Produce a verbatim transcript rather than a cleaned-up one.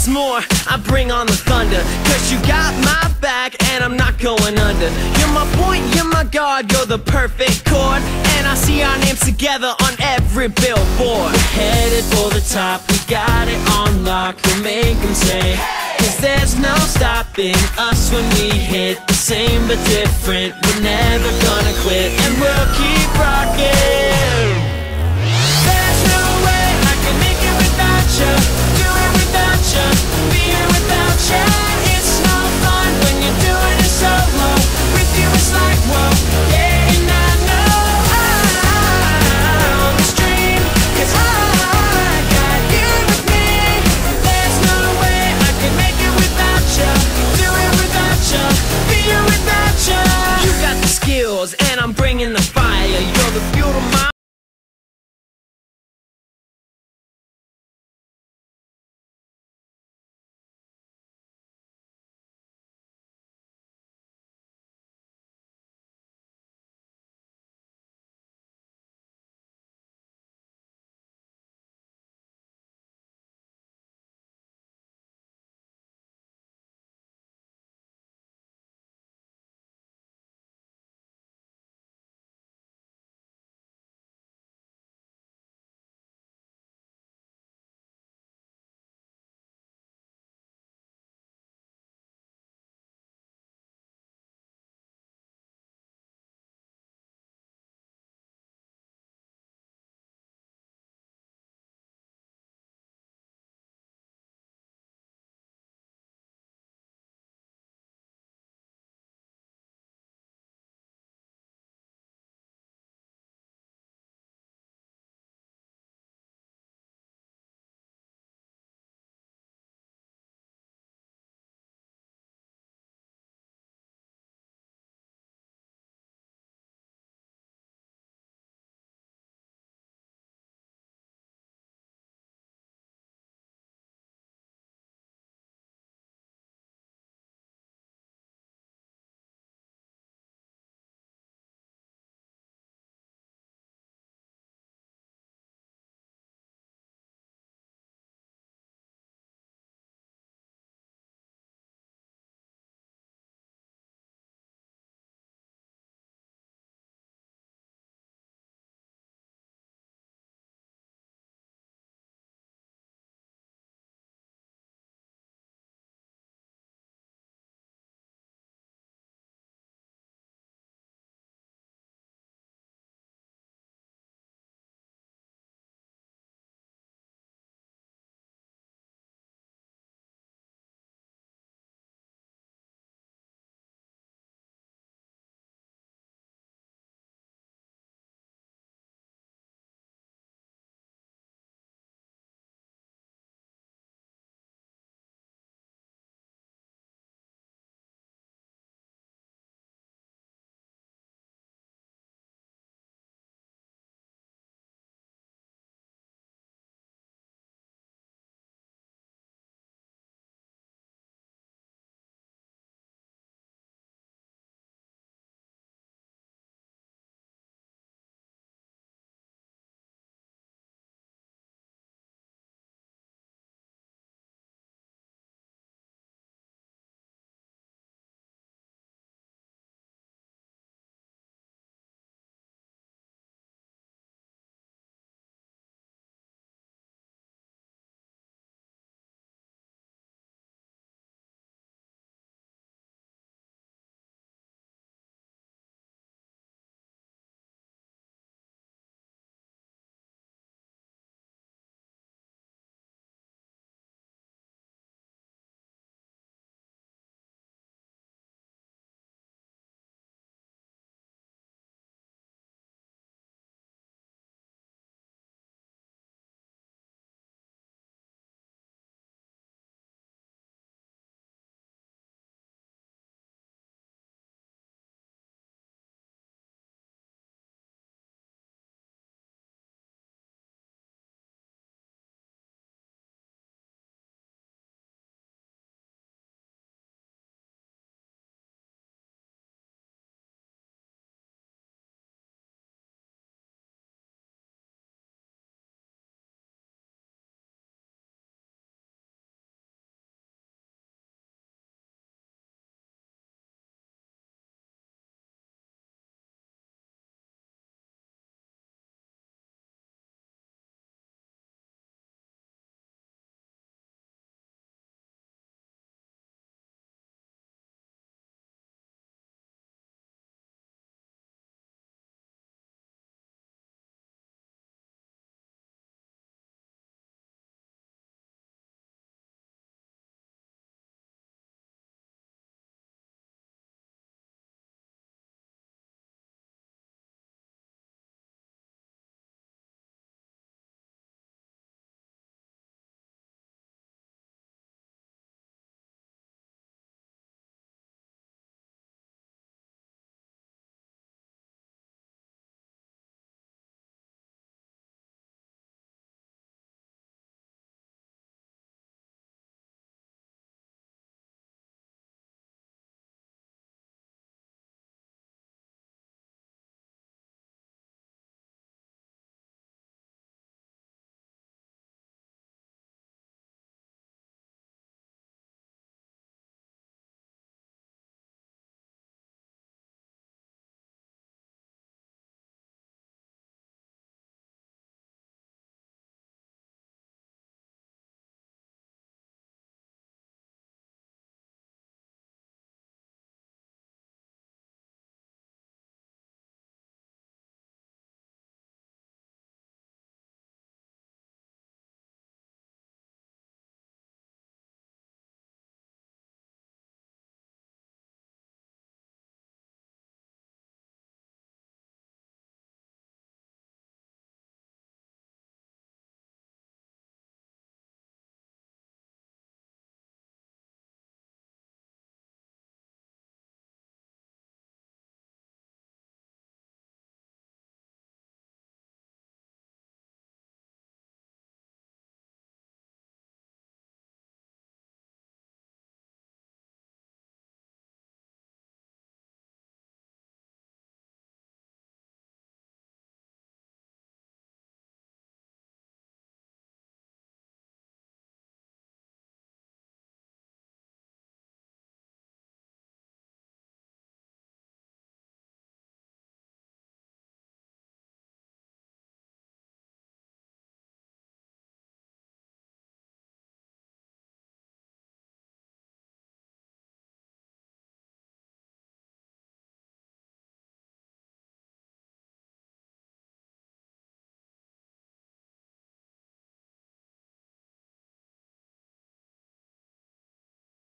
Once more, I bring on the thunder, cause you got my back and I'm not going under. You're my point, you're my guard, you're the perfect chord, and I see our names together on every billboard. We're headed for the top, we got it on lock, we'll make them say, cause there's no stopping us when we hit. The same but different, we're never gonna quit, and we'll keep rocking. There's no way I can make it without you, do it without you, be here without you. It's no fun when you're doing it solo, with you it's like whoa, yeah. And I know I'm the stream, cause I got you with me. There's no way I can make it without you, do it without you, be here without you. You got the skills and I'm bringing the